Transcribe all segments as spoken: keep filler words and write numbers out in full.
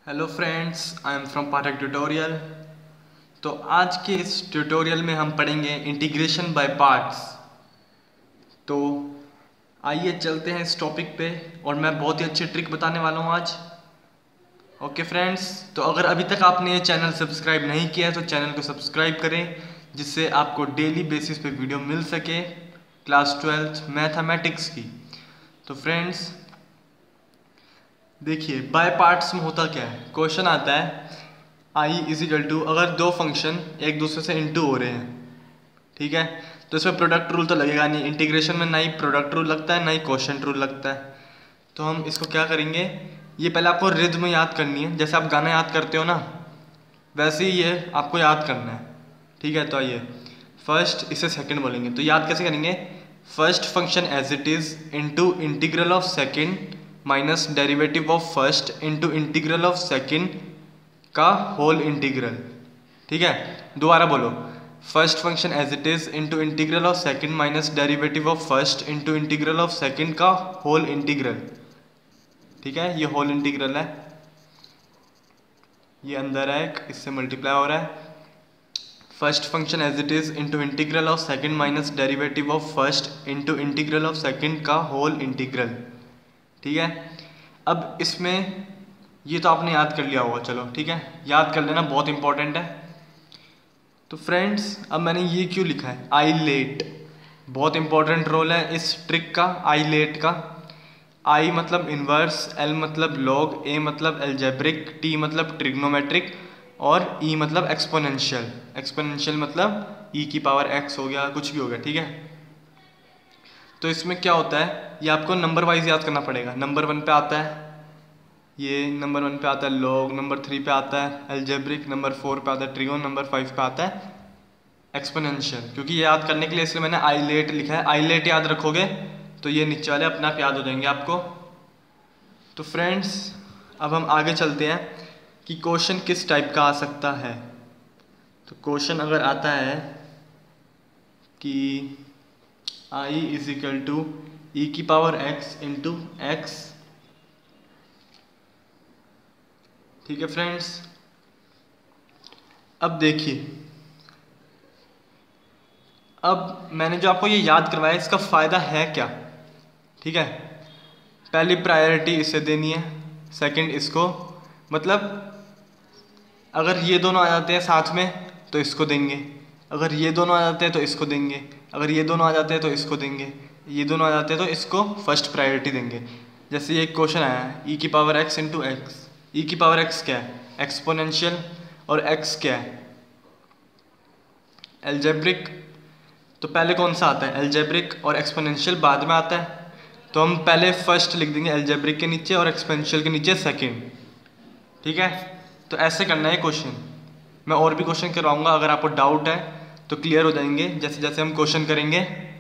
Hello friends, I am from Pathak tutorial. तो आज के इस ट्यूटोरियल में हम पढ़ेंगे इंटीग्रेशन बाय पार्ट्स। तो आइए चलते हैं इस टॉपिक पे और मैं बहुत ही अच्छी ट्रिक बताने वाला हूँ आज। ओके फ्रेंड्स, तो अगर अभी तक आपने ये चैनल सब्सक्राइब नहीं किया है तो चैनल को सब्सक्राइब करें, जिससे आपको डेली बेसिस पे वीडियो मिल सके क्लास ट्वेल्थ मैथमेटिक्स की। तो फ्रेंड्स देखिए, बाय पार्ट्स में होता क्या है, क्वेश्चन आता है आई इज इक्वल टू, अगर दो फंक्शन एक दूसरे से इंटू हो रहे हैं, ठीक है, तो इसमें प्रोडक्ट रूल तो लगेगा नहीं। इंटीग्रेशन में ना ही प्रोडक्ट रूल लगता है ना ही क्वोशिएंट रूल लगता है। तो हम इसको क्या करेंगे, ये पहले आपको रिद्म याद करनी है। जैसे आप गाना याद करते हो ना, वैसे ही ये आपको याद करना है, ठीक है। तो आइए फर्स्ट इसे सेकंड बोलेंगे, तो याद कैसे करेंगे, first function as it is into integral of second minus derivative of first into integral of second का होल इंटीग्रल, ठीक है। दोबारा बोलो, first function as it is into integral of second minus derivative of first into integral of second का whole integral, ठीक है। ये whole integral है, ये अंदर है, इससे मल्टीप्लाई हो रहा है। First function as it is into integral of second minus derivative of first into integral of second का होल इंटीग्रल, ठीक है। अब इसमें ये तो आपने याद कर लिया होगा, चलो ठीक है, याद कर लेना, बहुत इंपॉर्टेंट है। तो फ्रेंड्स अब मैंने ये क्यों लिखा है, आई लेट, बहुत इंपॉर्टेंट रोल है इस ट्रिक का, आई लेट का। आई मतलब इन्वर्स, एल मतलब लॉग, ए मतलब एल्जेब्रिक, टी मतलब ट्रिग्नोमेट्रिक और ई मतलब एक्सपोनेंशियल। एक्सपोनेंशियल मतलब ई की पावर एक्स हो गया, कुछ भी हो गया, ठीक है। तो इसमें क्या होता है, ये आपको नंबर वाइज याद करना पड़ेगा। नंबर वन पे आता है ये, नंबर वन पे आता है लॉग, नंबर थ्री पे आता है एल्जेब्रिक, नंबर फोर पे आता है ट्रिगोन, नंबर फाइव पे आता है एक्सपोनेंशियल। क्योंकि ये याद करने के लिए इसलिए मैंने आई लेट लिखा है। आई लेट याद रखोगे तो ये नीचे वाले अपने आप याद हो जाएंगे आपको। तो फ्रेंड्स अब हम आगे चलते हैं कि क्वेश्चन किस टाइप का आ सकता है। तो क्वेश्चन अगर आता है कि I is equal to e की पावर एक्स इंटू एक्स, ठीक है फ्रेंड्स। अब देखिए, अब मैंने जो आपको ये याद करवाया इसका फ़ायदा है क्या, ठीक है। पहली प्रायोरिटी इसे देनी है, सेकंड इसको, मतलब अगर ये दोनों आ जाते हैं साथ में तो इसको देंगे, अगर ये दोनों आ जाते हैं तो इसको देंगे, अगर ये दोनों आ जाते हैं तो इसको देंगे, ये दोनों आ जाते हैं तो इसको फर्स्ट प्रायोरिटी देंगे। जैसे ये एक क्वेश्चन आया है, ई की power x into x, e की पावर एक्स क्या है, एक्सपोनेंशियल, और एक्स क्या है, एल्जेब्रिक। तो पहले कौन सा आता है, एल्जेब्रिक, और एक्सपोनेंशियल बाद में आता है। तो हम पहले फर्स्ट लिख देंगे एल्जेब्रिक के नीचे और एक्सपोनेंशियल के नीचे सेकंड, ठीक है। तो ऐसे करना है क्वेश्चन। मैं और भी क्वेश्चन करवाऊंगा, अगर आपको डाउट है तो क्लियर हो जाएंगे जैसे जैसे हम क्वेश्चन करेंगे।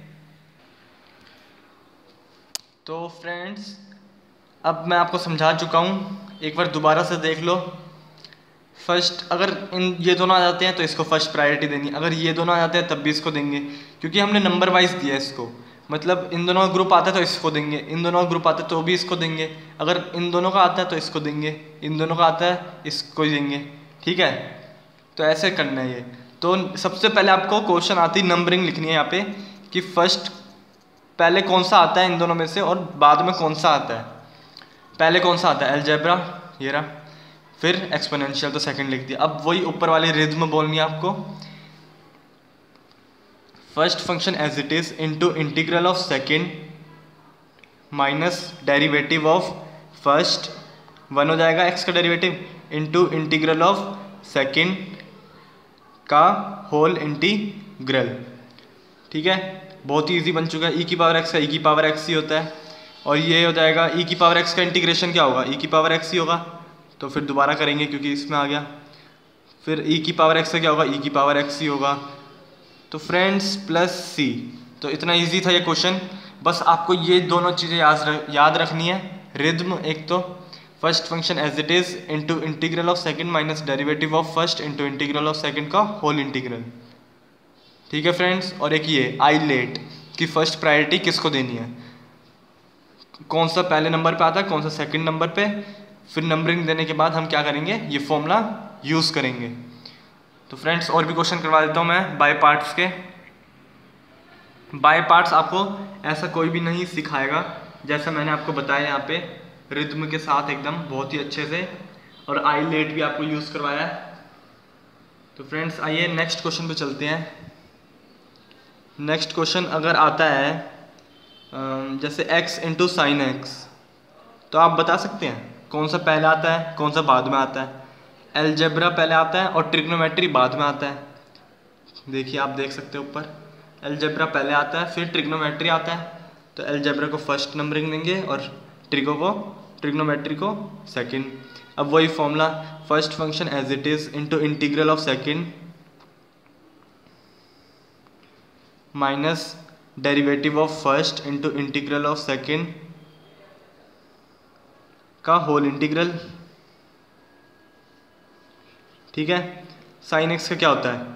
तो फ्रेंड्स अब मैं आपको समझा चुका हूँ, एक बार दोबारा से देख लो। फर्स्ट अगर इन ये दोनों आ जाते हैं तो इसको फर्स्ट प्रायोरिटी देनी, अगर ये दोनों आ जाते हैं तब भी इसको देंगे, क्योंकि हमने नंबर वाइज दिया है इसको। मतलब इन दोनों का ग्रुप आता है तो इसको देंगे, इन दोनों का ग्रुप आता है तो भी इसको देंगे, अगर इन दोनों का आता है तो इसको देंगे, इन दोनों का आता है इसको ही देंगे, ठीक है। तो ऐसे करना है ये। तो सबसे पहले आपको क्वेश्चन आती नंबरिंग लिखनी है यहाँ पे, कि फर्स्ट पहले कौन सा आता है इन दोनों में से और बाद में कौन सा आता है। पहले कौन सा आता है, एल्जेब्रा, ये रहा, फिर एक्सपोनेंशियल तो सेकंड लिख दिया। अब वही ऊपर वाली रिद्म बोलनी है आपको, first function as it is into integral of second minus derivative of first, one हो जाएगा एक्स का derivative, into integral of second का होल इंटीग्रल, ठीक है। बहुत ही ईजी बन चुका है। ई की पावर एक्स का ई की पावर एक्स ही होता है, और ये हो जाएगा ई की पावर एक्स का इंटीग्रेशन क्या होगा, ई की पावर एक्स ही होगा। तो फिर दोबारा करेंगे क्योंकि इसमें आ गया, फिर ई की पावर एक्स का क्या होगा, ई की पावर एक्स ही होगा। तो फ्रेंड्स प्लस सी। तो इतना इजी था ये क्वेश्चन, बस आपको ये दोनों चीज़ें याद याद रखनी है। रिद्म एक तो first function as it is into integral of second minus derivative of first into integral of second का होल इंटीग्रल, ठीक है फ्रेंड्स। और एक ये आई लेट की फर्स्ट प्रायोरिटी किसको देनी है, कौन सा पहले नंबर पे आता है, कौन सा सेकंड नंबर पे, फिर नंबरिंग देने के बाद हम क्या करेंगे, ये फॉर्मूला यूज़ करेंगे। तो फ्रेंड्स और भी क्वेश्चन करवा देता हूँ मैं बाय पार्ट्स के। बाय पार्ट्स आपको ऐसा कोई भी नहीं सिखाएगा, जैसा मैंने आपको बताया यहाँ पे रिद्म के साथ एकदम बहुत ही अच्छे से, और आई लेट भी आपको यूज़ करवाया है। तो फ्रेंड्स आइए नेक्स्ट क्वेश्चन पे चलते हैं। नेक्स्ट क्वेश्चन अगर आता है जैसे x इंटू साइन एक्स, तो आप बता सकते हैं कौन सा पहले आता है कौन सा बाद में आता है। अलजेब्रा पहले आता है और ट्रिग्नोमेट्री बाद में आता है। देखिए आप देख सकते हो ऊपर, अलजेब्रा पहले आता है फिर ट्रिग्नोमेट्री आता है। तो अलजेब्रा को फर्स्ट नंबरिंग देंगे और ट्रिगो को ट्रिग्नोमेट्री को सेकंड। अब वही formula, first function as it is into integral of second minus derivative of first into integral of second का होल इंटीग्रल। ठीक है, साइन एक्स का क्या होता है,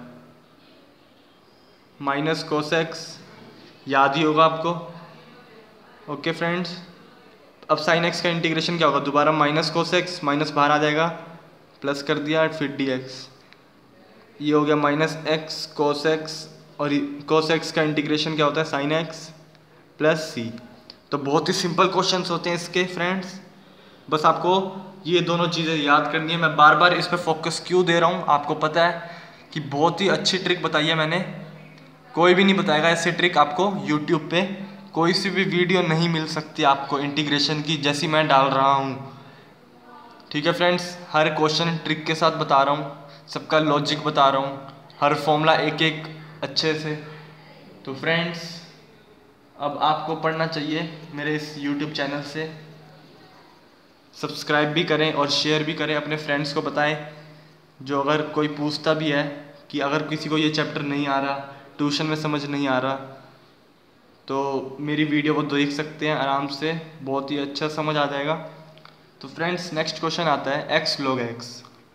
माइनस कोस एक्स, याद ही होगा आपको। ओके फ्रेंड्स, अब साइन एक्स का इंटीग्रेशन क्या होगा, दोबारा माइनस कोस एक्स, माइनस बाहर आ जाएगा, प्लस कर दिया फिर डी एक्स, ये हो गया माइनस एक्स कोस एक्स, और कोस एक्स का इंटीग्रेशन क्या होता है साइन एक्स प्लस सी। तो बहुत ही सिंपल क्वेश्चंस होते हैं इसके फ्रेंड्स, बस आपको ये दोनों चीज़ें याद करनी है। मैं बार बार इस पर फोकस क्यों दे रहा हूँ, आपको पता है कि बहुत ही अच्छी ट्रिक बताई है मैंने, कोई भी नहीं बताएगा ऐसी ट्रिक आपको। यूट्यूब पे कोई सी भी वीडियो नहीं मिल सकती आपको इंटीग्रेशन की जैसी मैं डाल रहा हूँ। ठीक है फ्रेंड्स, हर क्वेश्चन ट्रिक के साथ बता रहा हूँ, सबका लॉजिक बता रहा हूँ, हर फॉर्मूला एक एक अच्छे से। तो फ्रेंड्स अब आपको पढ़ना चाहिए मेरे इस यूट्यूब चैनल से, सब्सक्राइब भी करें और शेयर भी करें, अपने फ्रेंड्स को बताएं। जो अगर कोई पूछता भी है कि अगर किसी को ये चैप्टर नहीं आ रहा, ट्यूशन में समझ नहीं आ रहा, तो मेरी वीडियो को देख सकते हैं आराम से, बहुत ही अच्छा समझ आ जाएगा। तो फ्रेंड्स नेक्स्ट क्वेश्चन आता है x log x।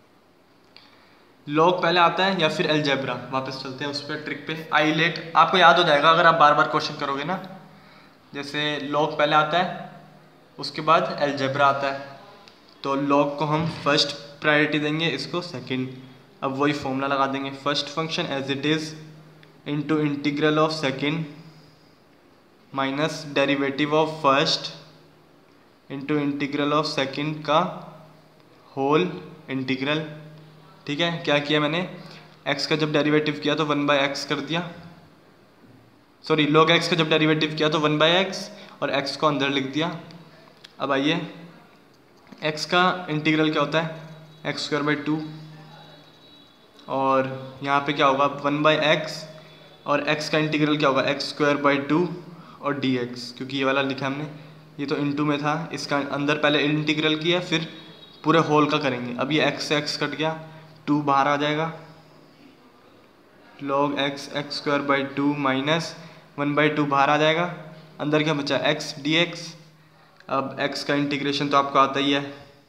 लॉग पहले आता है या फिर अलजेब्रा, वापस चलते हैं उस पर ट्रिक पे। आई लेट आपको याद हो जाएगा अगर आप बार बार क्वेश्चन करोगे ना, जैसे लॉग पहले आता है उसके बाद अलजेब्रा आता है, तो लॉग को हम फर्स्ट प्रायोरिटी देंगे, इसको सेकंड। अब वही फॉर्मूला लगा देंगे, first function as it is into integral of second minus derivative of first into integral of second का होल इंटीग्रल। ठीक है, क्या किया मैंने, x का जब डेरिवेटिव किया तो वन बाय एक्स कर दिया, सॉरी log x का जब डेरिवेटिव किया तो वन बाय एक्स और x को अंदर लिख दिया। अब आइए x का इंटीग्रल क्या होता है, एक्स स्क्वायर बाई टू, और यहाँ पे क्या होगा वन बाई एक्स, और x का इंटीग्रल क्या होगा एक्स स्क्वायर बाई टू और dx, क्योंकि ये वाला लिखा हमने, ये तो इनटू में था, इसका अंदर पहले इंटीग्रल किया फिर पूरे होल का करेंगे। अब ये x से x कट गया, टू बाहर आ जाएगा, log x x square by two minus one by two बाहर आ जाएगा, अंदर क्या बचा x dx। अब x का इंटीग्रेशन तो आपको आता ही है,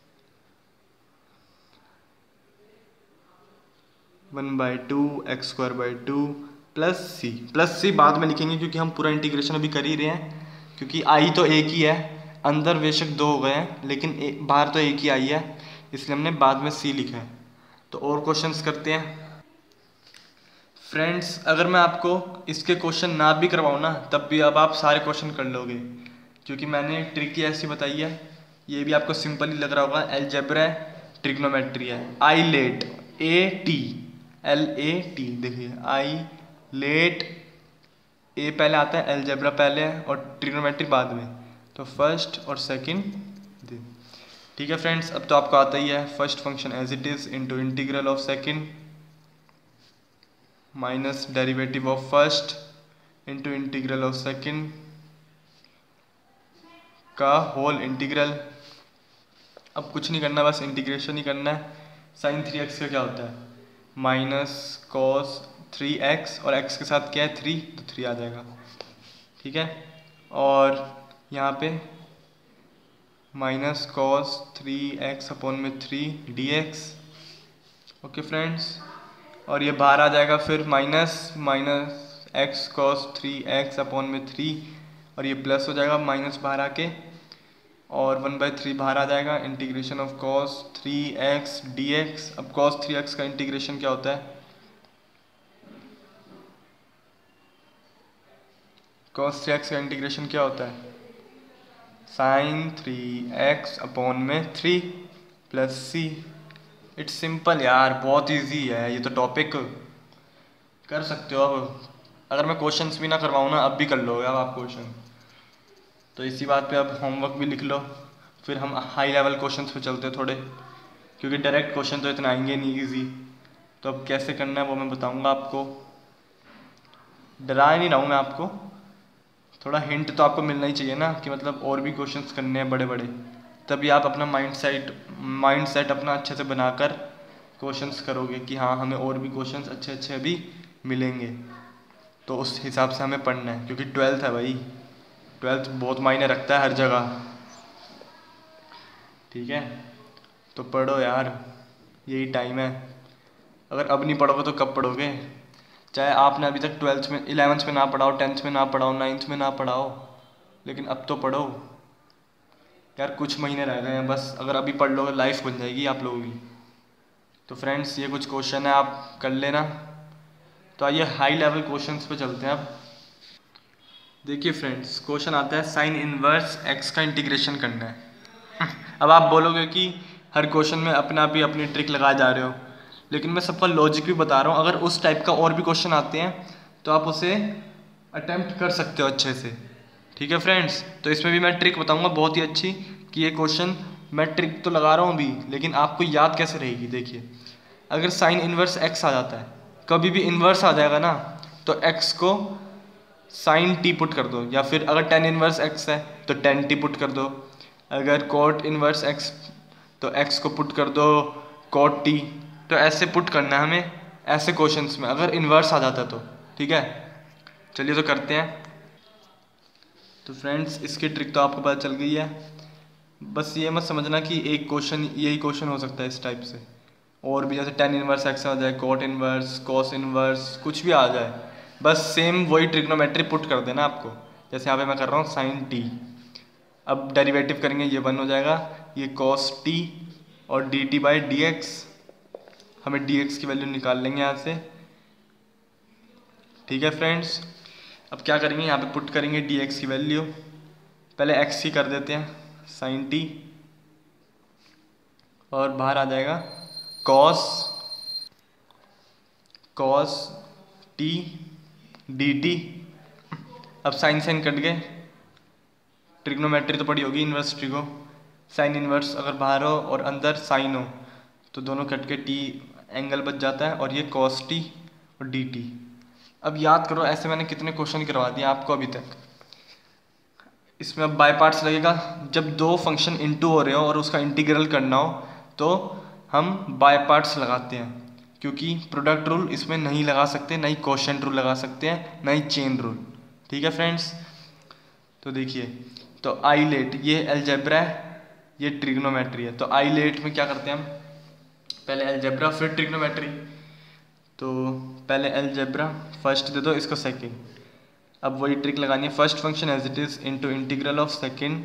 one by two x square by two plus c, plus c बाद में लिखेंगे क्योंकि हम पूरा इंटीग्रेशन अभी कर ही रहे हैं, क्योंकि आई तो एक ही है, अंदर बेशक दो हो गए हैं लेकिन बाहर तो एक ही आई है, इसलिए हमने बाद में सी लिखा है। तो और क्वेश्चंस करते हैं फ्रेंड्स। अगर मैं आपको इसके क्वेश्चन ना भी करवाऊँ ना, तब भी अब आप सारे क्वेश्चन कर लोगे, क्योंकि मैंने ट्रिक ही ऐसी बताई है। ये भी आपको सिंपल ही लग रहा होगा, अलजेब्रा है, ट्रिग्नोमेट्री है, आई late A T L A T, देखिए आई लेट, ए पहले आता है, अलजेब्रा पहले है और ट्रिग्नोमेट्री बाद में, तो फर्स्ट और सेकंड। ठीक है फ्रेंड्स, अब तो आपको आता ही है, first function as it is into integral of second minus derivative of first into integral of second का होल इंटीग्रल। अब कुछ नहीं करना, बस इंटीग्रेशन ही करना है। साइन थ्री एक्स का क्या होता है, माइनस कॉस थ्री एक्स, और x के साथ क्या है थ्री, तो थ्री आ जाएगा। ठीक है, और यहाँ पे minus cos three x upon में three d x. Okay friends, और ये बाहर आ जाएगा फिर minus minus x cos three x upon में थ्री, और ये प्लस हो जाएगा माइनस बाहर आके, और वन बाई थ्री बाहर आ जाएगा। Integration of cos three x d x. अब कॉस थ्री एक्स का इंटीग्रेशन क्या होता है? कॉस थ्री एक्स का इंटीग्रेशन क्या होता है? साइन थ्री एक्स अपॉन में three plus c. It's simple यार, बहुत इजी है ये तो टॉपिक, कर सकते हो। अब अगर मैं क्वेश्चंस भी ना करवाऊँ ना, अब भी कर लोगे अब आप क्वेश्चन। तो इसी बात पे अब होमवर्क भी लिख लो, फिर हम हाई लेवल क्वेश्चंस पे चलते थोड़े, क्योंकि डायरेक्ट क्वेश्चन तो इतना आएंगे नहीं इजी। तो अब कैसे करना है वो मैं बताऊंगा आपको। डरा नहीं रहा हूँ मैं आपको, थोड़ा हिंट तो आपको मिलना ही चाहिए ना, कि मतलब और भी क्वेश्चंस करने हैं बड़े बड़े, तभी आप अपना माइंड सेट माइंड सेट अपना अच्छे से बनाकर क्वेश्चंस करोगे कि हाँ हमें और भी क्वेश्चंस अच्छे अच्छे अभी मिलेंगे। तो उस हिसाब से हमें पढ़ना है, क्योंकि ट्वेल्थ है भाई, ट्वेल्थ बहुत मायने रखता है हर जगह। ठीक है, तो पढ़ो यार, यही टाइम है। अगर अब नहीं पढ़ोगे तो कब पढ़ोगे? चाहे आपने अभी तक ट्वेल्थ में इलेवेंथ में ना पढ़ाओ, टेंथ में ना पढ़ाओ, नाइन्थ में ना पढ़ाओ, लेकिन अब तो पढ़ो यार। कुछ महीने रह गए हैं बस, अगर अभी पढ़ लोगे लाइफ बन जाएगी आप लोगों की। तो फ्रेंड्स ये कुछ क्वेश्चन है, आप कर लेना। तो आइए हाई लेवल क्वेश्चंस पे चलते हैं अब। देखिए फ्रेंड्स, क्वेश्चन आता है साइन इनवर्स एक्स का इंटीग्रेशन करना है। अब आप बोलोगे कि हर क्वेश्चन में अपने आप ही अपनी ट्रिक लगाए जा रहे हो, लेकिन मैं सबका लॉजिक भी बता रहा हूँ। अगर उस टाइप का और भी क्वेश्चन आते हैं तो आप उसे अटेम्प्ट कर सकते हो अच्छे से। ठीक है फ्रेंड्स, तो इसमें भी मैं ट्रिक बताऊंगा बहुत ही अच्छी, कि ये क्वेश्चन मैं ट्रिक तो लगा रहा हूँ अभी, लेकिन आपको याद कैसे रहेगी। देखिए, अगर साइन इनवर्स एक्स आ जाता है, कभी भी इन्वर्स आ जाएगा ना, तो एक्स को साइन टी पुट कर दो, या फिर अगर टेन इनवर्स एक्स है तो टेन टी पुट कर दो। अगर कोट इनवर्स एक्स, तो एक्स को पुट कर दो कोट टी। तो ऐसे पुट करना है हमें ऐसे क्वेश्चंस में, अगर इन्वर्स आ जाता है तो। ठीक है, चलिए तो करते हैं। तो फ्रेंड्स इसकी ट्रिक तो आपको पता चल गई है। बस ये मत समझना कि एक क्वेश्चन यही क्वेश्चन हो सकता है इस टाइप से, और भी जैसे टेन इनवर्स एक्स आ जाए, कोट इनवर्स, कॉस इनवर्स, कुछ भी आ जाए, बस सेम वही ट्रिग्नोमेट्री पुट कर देना आपको। जैसे यहाँ पे मैं कर रहा हूँ साइन टी, अब डेरिवेटिव करेंगे, ये वन हो जाएगा, ये कॉस टी और d t by d x. हमें डी एक्स की वैल्यू निकाल लेंगे यहाँ से। ठीक है फ्रेंड्स, अब क्या करेंगे, यहाँ पे पुट करेंगे डी एक्स की वैल्यू। पहले एक्स ही कर देते हैं, साइन टी, और बाहर आ जाएगा cos cos t d t. अब साइन साइन कट गए, ट्रिग्नोमेट्री तो पड़ी होगी इन्वर्स ट्रिगो। साइन इन्वर्स अगर बाहर हो और अंदर साइन हो तो दोनों कट के टी एंगल बच जाता है, और ये कॉस टी और डी टी। अब याद करो, ऐसे मैंने कितने क्वेश्चन करवा दिए आपको अभी तक। इसमें अब बाय पार्ट्स लगेगा, जब दो फंक्शन इनटू हो रहे हो और उसका इंटीग्रल करना हो तो हम बाय पार्ट्स लगाते हैं, क्योंकि प्रोडक्ट रूल इसमें नहीं लगा सकते, ना ही क्वोशिएंट रूल लगा सकते हैं, ना ही चेन रूल। ठीक है फ्रेंड्स, तो देखिए, तो आईलेट ये अलजेब्रा है, ये ट्रिग्नोमेट्री है। तो आईलेट में क्या करते हैं हम, पहले अलजेब्रा फिर ट्रिग्नोमेट्री। तो पहले अलजेब्रा फर्स्ट दे दो, इसको सेकंड। अब वही ट्रिक लगानी है, first function as it is into integral of second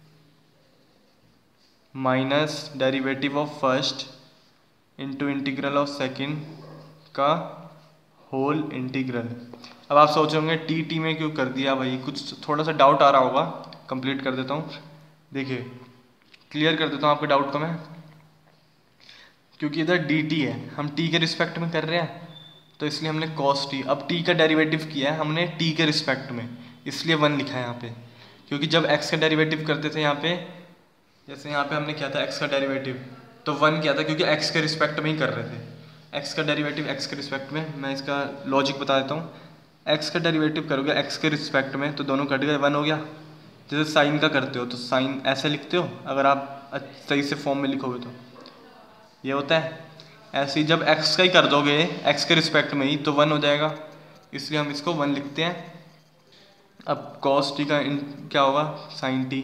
minus derivative of first into integral of second का होल इंटीग्रल। अब आप सोच होंगे टी टी में क्यों कर दिया भाई, कुछ थोड़ा सा डाउट आ रहा होगा, कंप्लीट कर देता हूँ। देखिए, क्लियर कर देता हूँ आपके डाउट को मैं, क्योंकि इधर डी टी है, हम टी के रिस्पेक्ट में कर रहे हैं, तो इसलिए हमने कॉस टी। अब टी का डेरिवेटिव किया है हमने टी के रिस्पेक्ट में, इसलिए वन लिखा है यहाँ पे। क्योंकि जब एक्स का डेरिवेटिव करते थे यहाँ पे, जैसे यहाँ पे हमने किया था एक्स का डेरिवेटिव, तो वन किया था, क्योंकि एक्स के रिस्पेक्ट में ही कर रहे थे। एक्स का डेरिवेटिव एक्स के रिस्पेक्ट में, मैं इसका लॉजिक बता देता हूँ। एक्स का डेरिवेटिव करोगे एक्स के रिस्पेक्ट में तो दोनों कट गए, वन हो गया। जैसे साइन का करते हो तो साइन ऐसे लिखते हो, अगर आप सही से फॉर्म में लिखोगे तो ये होता है। ऐसे ही जब एक्स का ही कर दोगे एक्स के रिस्पेक्ट में ही तो वन हो जाएगा, इसलिए हम इसको वन लिखते हैं। अब कॉस टी का इन क्या होगा, साइन टी,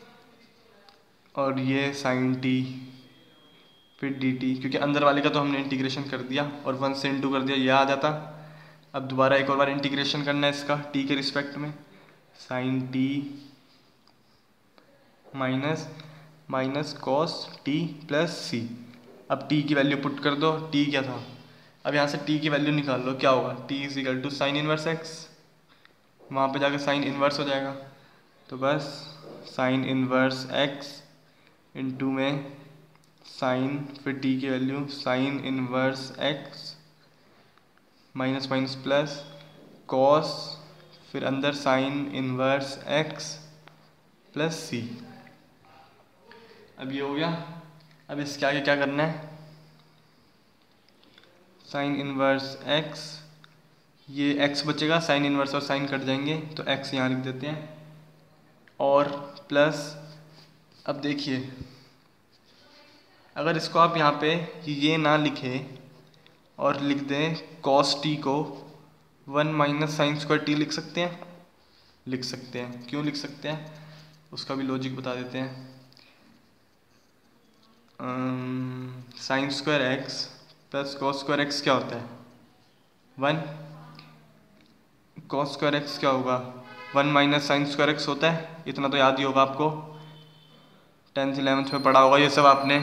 और ये साइन टी फिर डी टी, क्योंकि अंदर वाले का तो हमने इंटीग्रेशन कर दिया और वन से इंटू कर दिया, ये आ जाता। अब दोबारा एक और बार इंटीग्रेशन करना है इसका टी के रिस्पेक्ट में, sine t minus minus cos t plus c. अब टी की वैल्यू पुट कर दो, टी क्या था, अब यहाँ से टी की वैल्यू निकाल लो, क्या होगा, t is equal to sine inverse x, वहाँ पे जाके साइन इनवर्स हो जाएगा, तो बस साइन इनवर्स एक्स इंटू में साइन, फिर टी की value sine inverse x minus minus plus cos, फिर अंदर sine inverse x plus c. अब ये हो गया। अब इसके आगे क्या करना है, साइन इनवर्स एक्स, ये एक्स बचेगा, साइन इनवर्स और साइन कट जाएंगे तो एक्स यहाँ लिख देते हैं, और प्लस, अब देखिए अगर इसको आप यहाँ पे ये ना लिखे और लिख दें कॉस टी को one minus sine square t लिख सकते हैं, लिख सकते हैं। क्यों लिख सकते हैं उसका भी लॉजिक बता देते हैं। Sine square x plus cos square x क्या होता है, वन, कॉस स्क्वायर एक्स क्या होगा, one minus sine square x होता है, इतना तो याद ही होगा आपको, टेंथ इलेवेंथ में पढ़ा होगा ये सब आपने।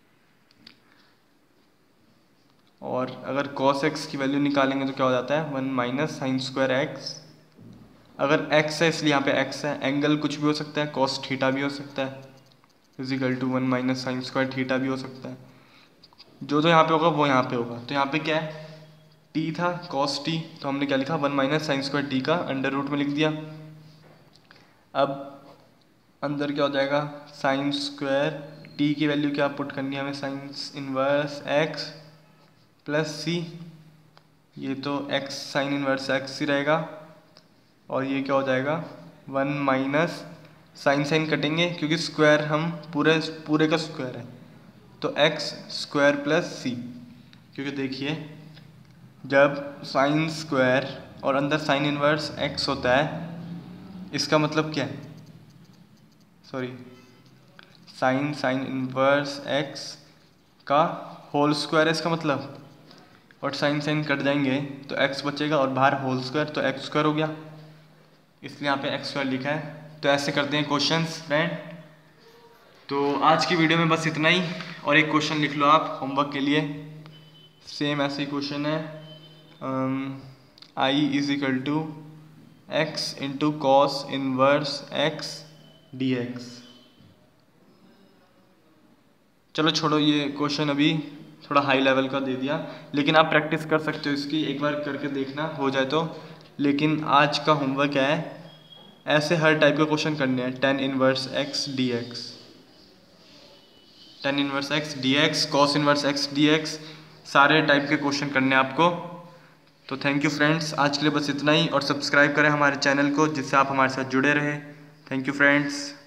और अगर cos x की वैल्यू निकालेंगे तो क्या हो जाता है, one minus sine square x, अगर x है इसलिए यहाँ पे x है, एंगल कुछ भी हो सकता है, cos थीटा भी हो सकता है, is equal to one minus sine square theta भी हो सकता है, जो जो यहाँ पे होगा वो यहाँ पे होगा। तो यहाँ पे क्या है, t था cos t, तो हमने क्या लिखा, one minus sine square t का अंडर रूट में लिख दिया। अब अंदर क्या हो जाएगा, साइन स्क्वायर t की वैल्यू क्या पुट करनी है हमें, sine inverse x plus c, ये तो x साइन इनवर्स x ही रहेगा, और ये क्या हो जाएगा, वन माइनस साइन साइन कटेंगे क्योंकि स्क्वायर हम पूरे पूरे का स्क्वायर है, तो x स्क्वायर प्लस सी, क्योंकि देखिए जब साइन स्क्वायर और अंदर साइन इनवर्स x होता है, इसका मतलब क्या है, sorry sine sine inverse x का होल स्क्वायर है इसका मतलब, और साइन साइन कट जाएंगे तो x बचेगा और बाहर होल स्क्वायर, तो एक्स स्क्वायर हो गया, इसलिए यहाँ पे एक्स स्क्वायर लिखा है। तो ऐसे करते हैं क्वेश्चंस फ्रेंड। तो आज की वीडियो में बस इतना ही, और एक क्वेश्चन लिख लो आप होमवर्क के लिए, सेम ऐसे ही क्वेश्चन है, I is equal to x into cos inverse x d x. चलो छोड़ो, ये क्वेश्चन अभी थोड़ा हाई लेवल का दे दिया, लेकिन आप प्रैक्टिस कर सकते हो इसकी, एक बार करके देखना हो जाए तो। लेकिन आज का होमवर्क क्या है, ऐसे हर टाइप के क्वेश्चन करने हैं, tan inverse x d x, tan inverse x d x, cos inverse x d x, सारे टाइप के क्वेश्चन करने हैं आपको। तो थैंक यू फ्रेंड्स, आज के लिए बस इतना ही, और सब्सक्राइब करें हमारे चैनल को जिससे आप हमारे साथ जुड़े रहें। Thank you friends.